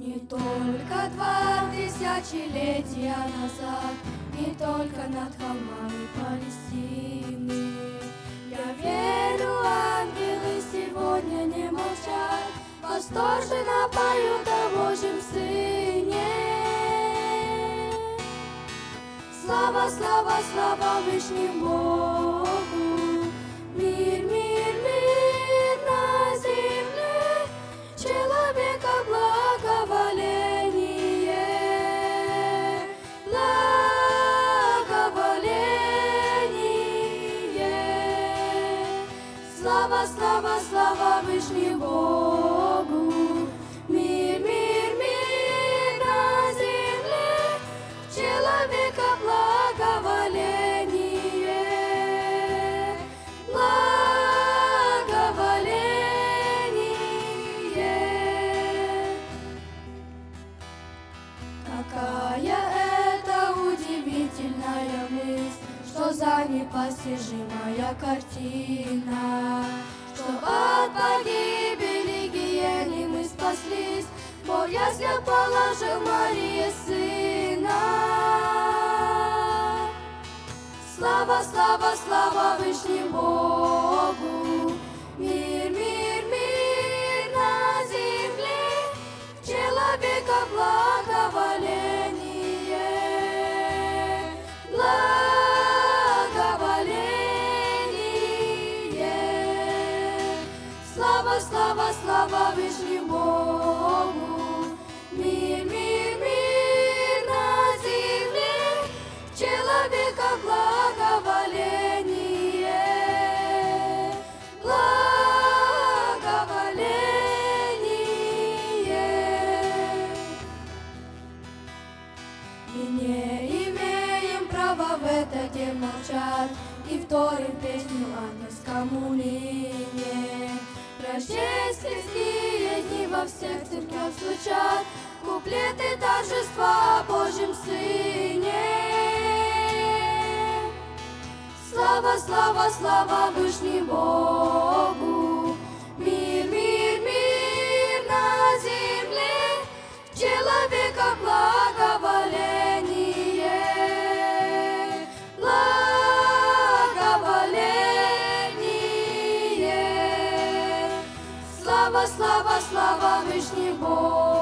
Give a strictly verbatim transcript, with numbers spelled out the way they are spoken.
Не только два тысячелетия назад, не только над холмами Палестины. Я верю, ангелы сегодня не молчат, восторженно поют о Божьем Сыне. Слава, слава, слава Вышнему Богу, мир, мир, мир на земле, человека благоволение, благоволение. Слава, слава, слава Вышнему Богу, мир, мир, мир на земле, человека благоволение, благоволение. Какая это удивительная мысль, что за непостижимая картина, что от погибели гиены мы спаслись, Бог ясно положил Марии Сына. Слава, слава, слава Вышнему Богу, мир, мир, мир на земле, человека благоволение, благоволение. Слава, слава, слава Вышнему Богу, мир, мир, мир на земле, человека благоволение, благоволение. И не имеем права в этот день молчать и вторим песню ангельскому ныне. Рождественские дни во всех церквях звучат, куплеты торжества о Божьем Сыне. Слава, слава, слава Вышнему Богу, мир, мир, мир на земле, человека благоволение, благоволение. Слава, слава, слава Вышнему Богу.